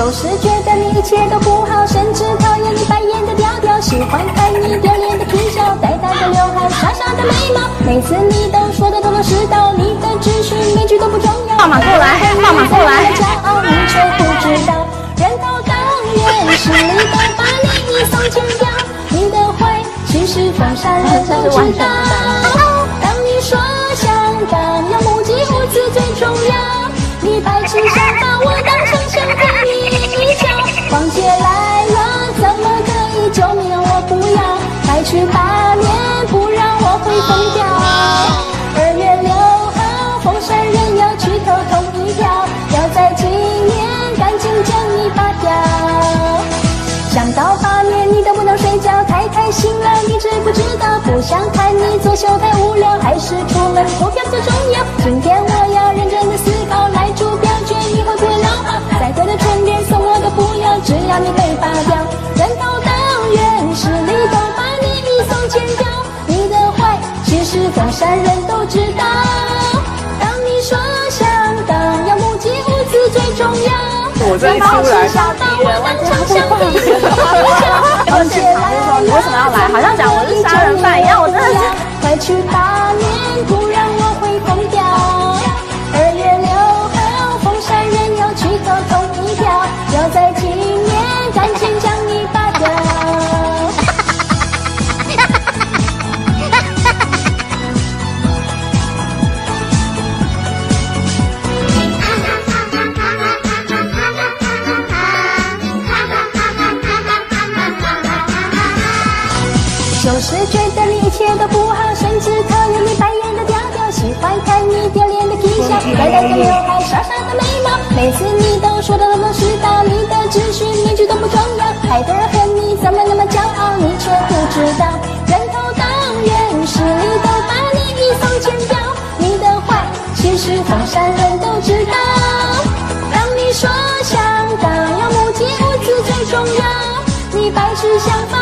就是觉得你一切都不好，甚至讨厌你白眼的调调，喜欢看你丢脸的皮笑，呆呆的刘海，傻傻的眉毛，每次你都说的头头是道，你的知识每句都不重要。放马过来，放马过来！骄傲你却不知道，人头当然势力都把你一送千条，你的坏其实风山人都知道。当你说想当要目击无字最重要，你白痴想把我当成想给你一脚，王姐来了怎么可以？救命啊我不要，快去罢免，不然我会疯掉。2月6号凤山人要去投同一票，要在今年赶紧将你拔掉。想到罢免你都不能睡觉，太开心了你知不知道？不想看你作秀太无聊，还是出门投票最重要。今天我要认真的思考，来主表决你会不会老化？再贵的春联送我都不要，只要你被拔掉。人头当然势力都把你一送千条，你的坏其实凤山人都知道。当你说想当要目击无字最重要， 我这一出来， 而且你为什么要来？好像讲我是杀人犯一样，我真的是。 快去罢免，不然我会疯掉。2月6号，凤山人要去投同一票，要在今年赶紧将你拔掉。就是觉得你一切都不好，甚至讨厌你白眼的调调，喜欢看你丢脸的皮笑，呆呆的刘海，傻傻的眉毛，每次你都说的头头是道，你的知识每句都不重要，害得人恨你怎么那么骄傲，你却不知道，人头当然势力都把你一送千条，你的坏其实凤山人都知道。当你说想当要目击无字最重要，你白痴想法